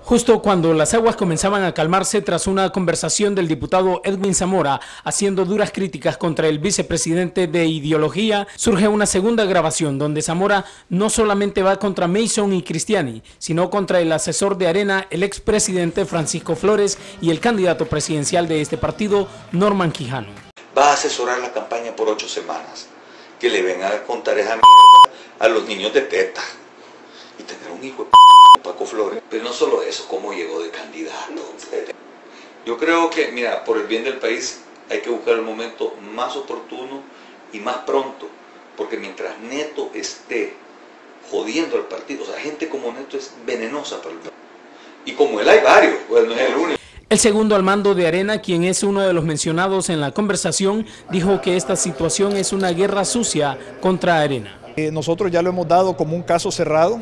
Justo cuando las aguas comenzaban a calmarse tras una conversación del diputado Edwin Zamora haciendo duras críticas contra el vicepresidente de ideología, surge una segunda grabación donde Zamora no solamente va contra Mason y Cristiani, sino contra el asesor de Arena, el expresidente Francisco Flores y el candidato presidencial de este partido, Norman Quijano. Va a asesorar la campaña por 8 semanas, que le vengan a contar esa mierda a los niños de teta y tener un hijo de Paco Flores. Pero no solo eso, cómo llegó de candidato. Yo creo que, mira, por el bien del país hay que buscar el momento más oportuno y más pronto, porque mientras Neto esté jodiendo al partido, o sea, gente como Neto es venenosa para el país. Y como él hay varios, pues no es el único. El segundo al mando de Arena, quien es uno de los mencionados en la conversación, dijo que esta situación es una guerra sucia contra Arena. Nosotros ya lo hemos dado como un caso cerrado.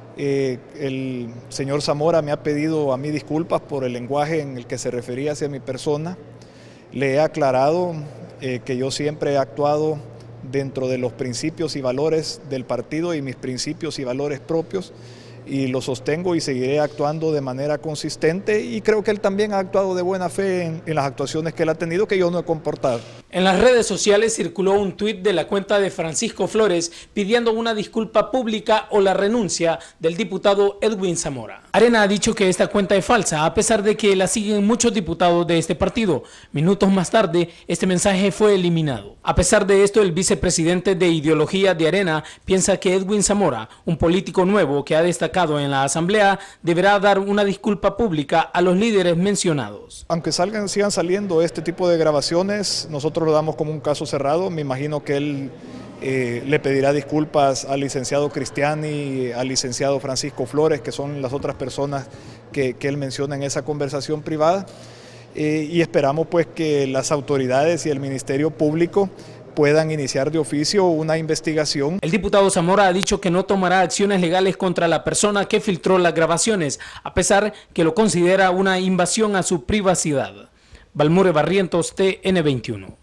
El señor Zamora me ha pedido a mí disculpas por el lenguaje en el que se refería hacia mi persona. Le he aclarado que yo siempre he actuado dentro de los principios y valores del partido y mis principios y valores propios, y lo sostengo y seguiré actuando de manera consistente, y creo que él también ha actuado de buena fe en las actuaciones que él ha tenido, que yo no he comportado. En las redes sociales circuló un tuit de la cuenta de Francisco Flores pidiendo una disculpa pública o la renuncia del diputado Edwin Zamora. Arena ha dicho que esta cuenta es falsa, a pesar de que la siguen muchos diputados de este partido. Minutos más tarde, este mensaje fue eliminado. A pesar de esto, el vicepresidente de ideología de Arena piensa que Edwin Zamora, un político nuevo que ha destacado en la asamblea, deberá dar una disculpa pública a los líderes mencionados. Aunque sigan saliendo este tipo de grabaciones, nosotros lo damos como un caso cerrado. Me imagino que él le pedirá disculpas al licenciado Cristiani, al licenciado Francisco Flores, que son las otras personas que él menciona en esa conversación privada, y esperamos pues que las autoridades y el Ministerio Público puedan iniciar de oficio una investigación. El diputado Zamora ha dicho que no tomará acciones legales contra la persona que filtró las grabaciones, a pesar que lo considera una invasión a su privacidad. Balmore Barrientos, TN21.